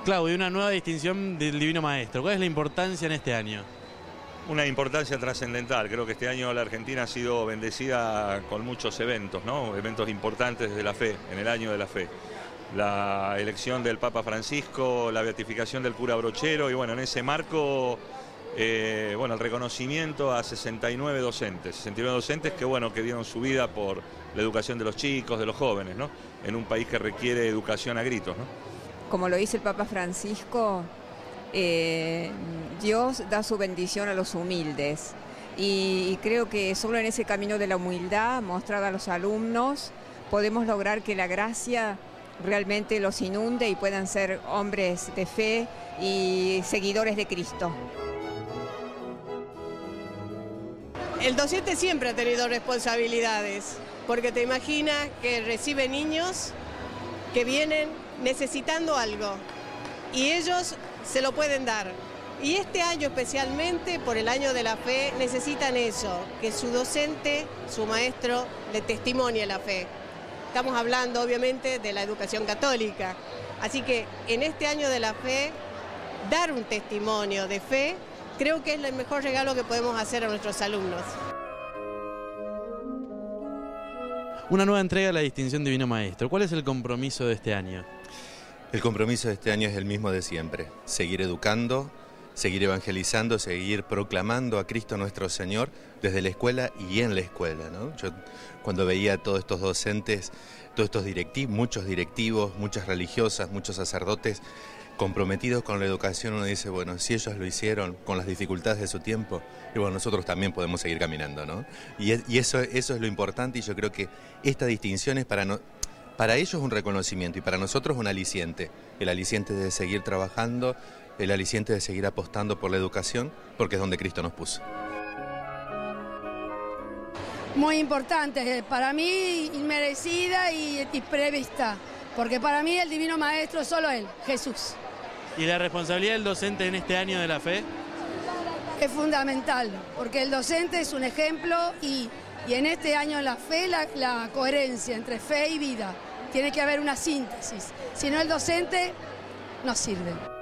Claudio, una nueva distinción del Divino Maestro. ¿Cuál es la importancia en este año? Una importancia trascendental. Creo que este año la Argentina ha sido bendecida con muchos eventos, ¿no? Eventos importantes de la fe, en el año de la fe. La elección del Papa Francisco, la beatificación del cura Brochero y bueno, en ese marco, el reconocimiento a 69 docentes que bueno, que dieron su vida por la educación de los chicos, de los jóvenes, ¿no? En un país que requiere educación a gritos, ¿no? Como lo dice el Papa Francisco, Dios da su bendición a los humildes y creo que solo en ese camino de la humildad mostrada a los alumnos podemos lograr que la gracia realmente los inunde y puedan ser hombres de fe y seguidores de Cristo. El docente siempre ha tenido responsabilidades, porque te imaginas que recibe niños que vienen necesitando algo y ellos se lo pueden dar. Y este año especialmente, por el año de la fe, necesitan eso, que su docente, su maestro, le testimonie la fe. Estamos hablando obviamente de la educación católica, así que en este año de la fe, dar un testimonio de fe, creo que es el mejor regalo que podemos hacer a nuestros alumnos. Una nueva entrega a la distinción Divino Maestro. ¿Cuál es el compromiso de este año? El compromiso de este año es el mismo de siempre, seguir educando, seguir evangelizando, seguir proclamando a Cristo nuestro Señor desde la escuela y en la escuela, ¿no? Yo cuando veía a todos estos docentes, todos estos muchos directivos, muchas religiosas, muchos sacerdotes comprometidos con la educación, uno dice, bueno, si ellos lo hicieron con las dificultades de su tiempo, y bueno, nosotros también podemos seguir caminando, ¿no? Y eso es lo importante, y yo creo que esta distinción es para ellos un reconocimiento y para nosotros un aliciente, el aliciente de seguir trabajando, el aliciente de seguir apostando por la educación, porque es donde Cristo nos puso. Muy importante, para mí inmerecida y prevista, porque para mí el Divino Maestro es solo Él, Jesús. ¿Y la responsabilidad del docente en este año de la fe? Es fundamental, porque el docente es un ejemplo y en este año de la fe la coherencia entre fe y vida. Tiene que haber una síntesis, si no el docente no sirve.